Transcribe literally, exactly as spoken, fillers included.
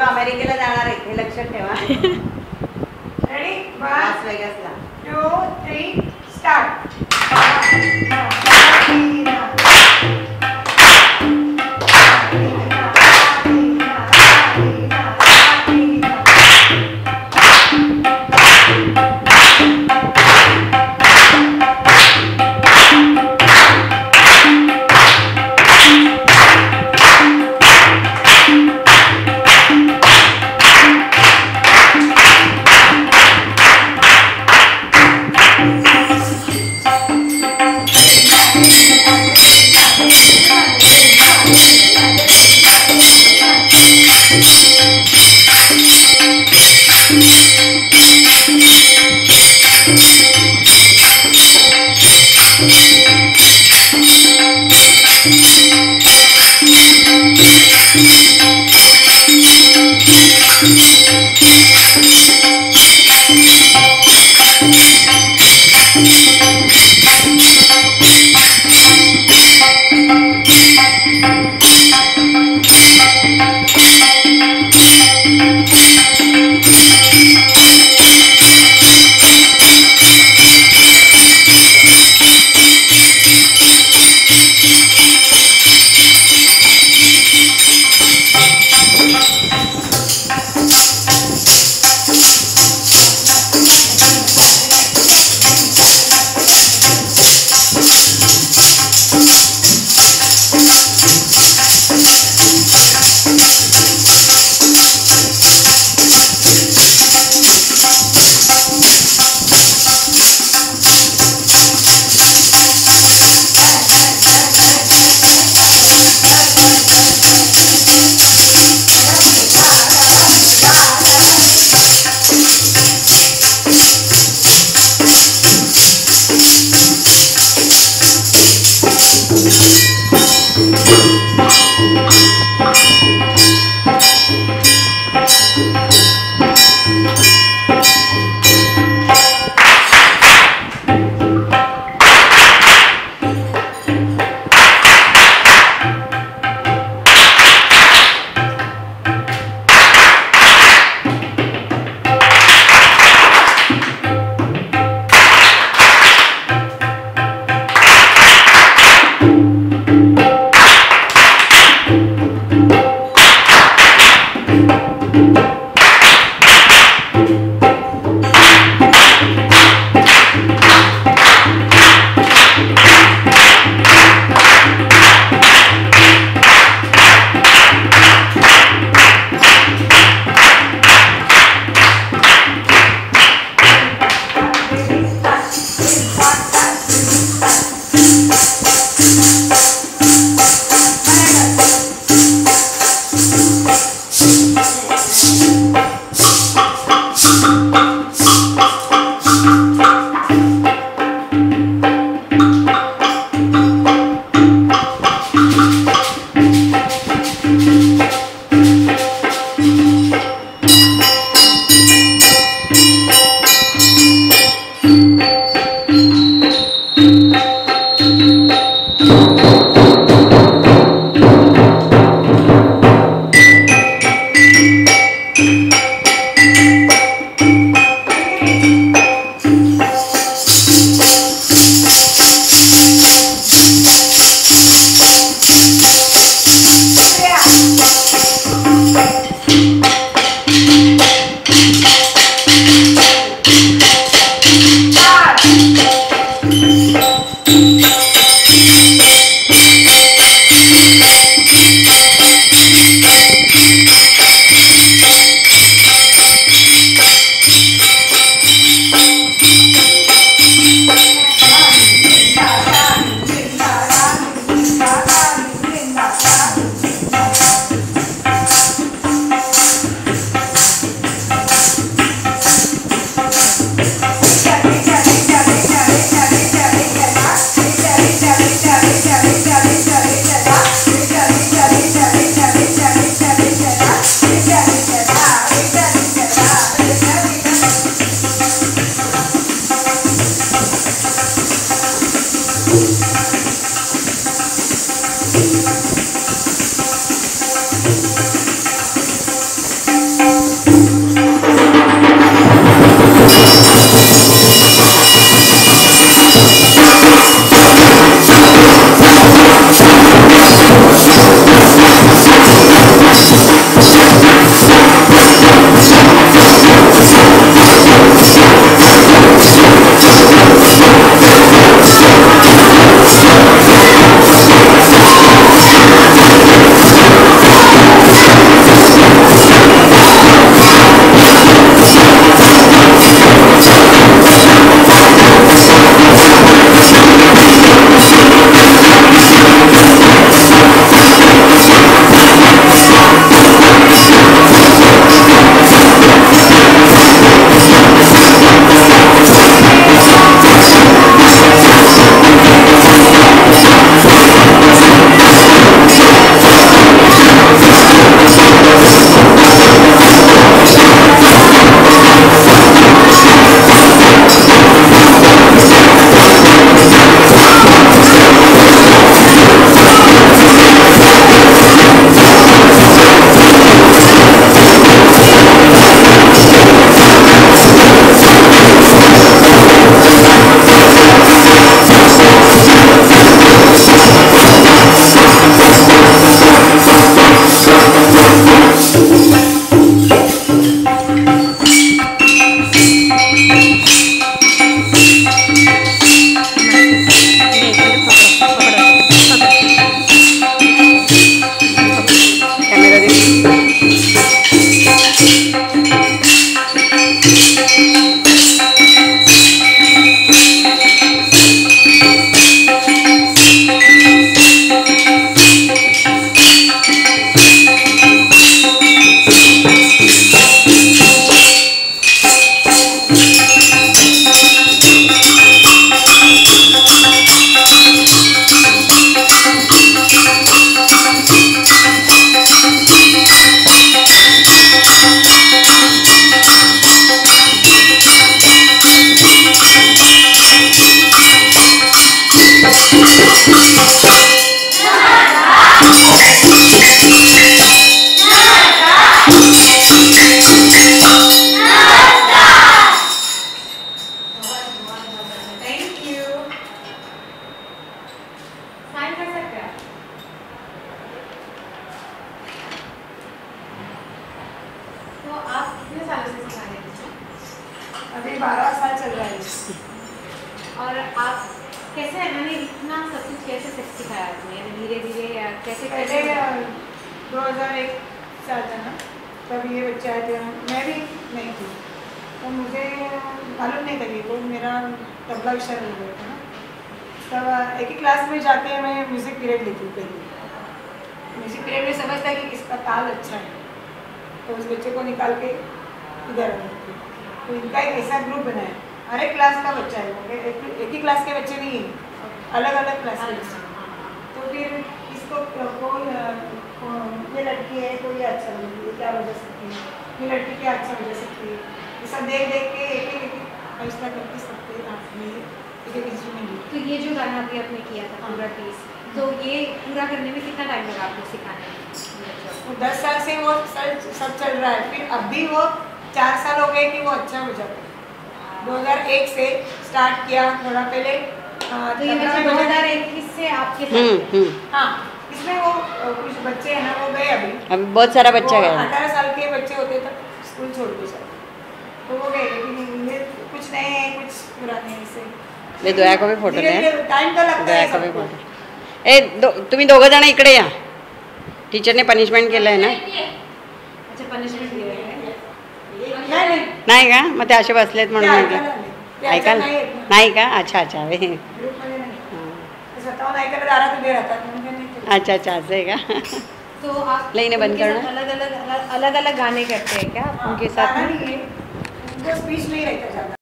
अमेरिकेला जाणार आहे हे लक्षात ठेवा. रेडी लास वेगासला. Two three start. अभी बारह साल चल रहा है। और आप कैसे मैंने इतना सब कुछ कैसे सीख सिखाया आपने धीरे धीरे या कैसे पहले कैसे दो हज़ार एक साल था ना, तब ये बच्चे आए थे, मैं भी नहीं थी, तो मुझे मालूम नहीं था कि वो मेरा तबला विषय हो गया था ना। तब एक ही क्लास में जाके मैं म्यूज़िक पीरियड लेती हूँ पहले। म्यूज़िक पीरियड में समझता है कि किसका ताल अच्छा है, तो उस बच्चे को निकाल के इधर रखती हूँ। तो इनका एक ऐसा ग्रुप बनाया, हर एक क्लास का बच्चा है, वो एक, एक ही क्लास के बच्चे नहीं हैं, अलग अलग क्लास के बच्चे। तो फिर इसको कोई ये लड़की है तो ये अच्छा लगेगी, ये क्या बजा सकती है, ये लड़की क्या अच्छा बजा सकती है, ये सब देख देख के एक एक एक फैसला करके सकते आपने एक एक इंस्ट्रूमेंट। तो ये जो गाना अभी आपने किया था पूरा पीस, तो ये पूरा करने में कितना टाइम लगा आपको सिखाने में? वो दस साल से वो सब सब चल रहा है, फिर अब भी वो चार साल हो गए कि वो अच्छा हो जाता है। दो हज़ार एक से स्टार्ट किया, थोड़ा पहले तो ये बच्चे दो हज़ार इक्कीस से आपके साथ हैं? हाँ, इसमें वो कुछ बच्चे हैं ना, वो गए अभी अभी बहुत सारा बच्चा गया। अठारह साल के बच्चे होते तक स्कूल छोड़ के जाते, तो वो गए, लेकिन ये कुछ नए हैं कुछ पुराने हैं से। ले दोया को भी फोटो ले, टाइम तो लगता दोया है को भी सबको। फोटो। ए दो तुम्ही दोघं जण इकडे या, टीचरने पनिशमेंट केलं आहे ना? अच्छा पनिशमेंट दिलं आहे? नाही नाही नाही का? मग ते असे बसलेत म्हणून ते म्हटलं. ऐकायला नाही. ते ऐकाल ऐकायला नाही येत ना. नाही का? अच्छा अच्छा वे ग्रुपमध्ये नाही. ते स्वतःहून ऐकायला दारात उभे राहतात, म्हणून काही नाही केलं. अच्छा अच्छा असं आहे का? तो आप लेने बंद उनके साथ करना। अलग अलग अलग अलग गाने करते हैं क्या आप उनके साथ गाना में? नहीं है, उनको स्पीच नहीं रहता ज़्यादा।